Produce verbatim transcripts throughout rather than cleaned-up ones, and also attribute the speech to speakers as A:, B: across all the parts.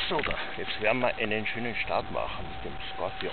A: So, da, jetzt werden wir einen schönen Start machen mit dem Skorpion.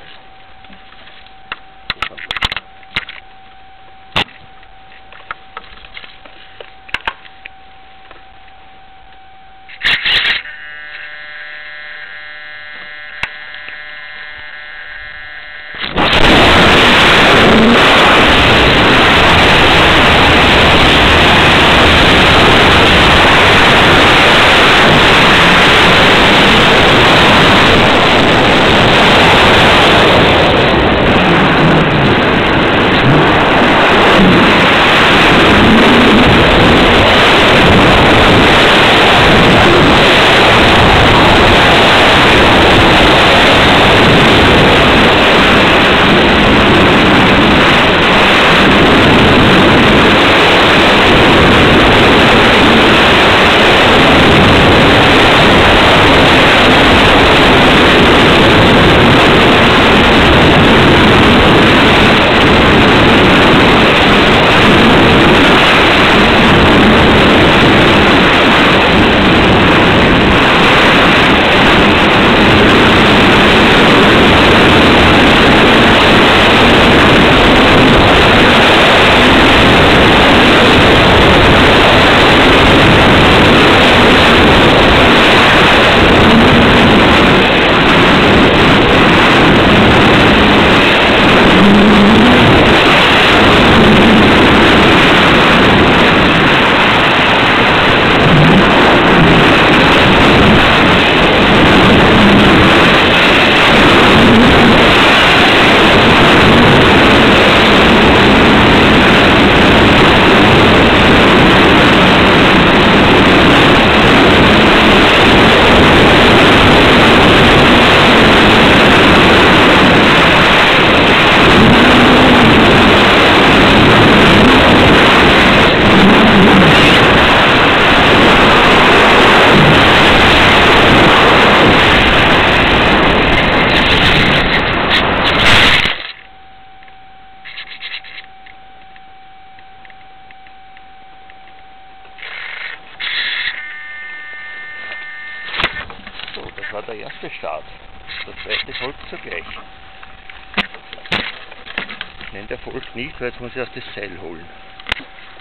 A: Das war der erste Start. Der zweite folgt sogleich. Ich nenne der folgt nicht, weil jetzt muss ich erst das Seil holen.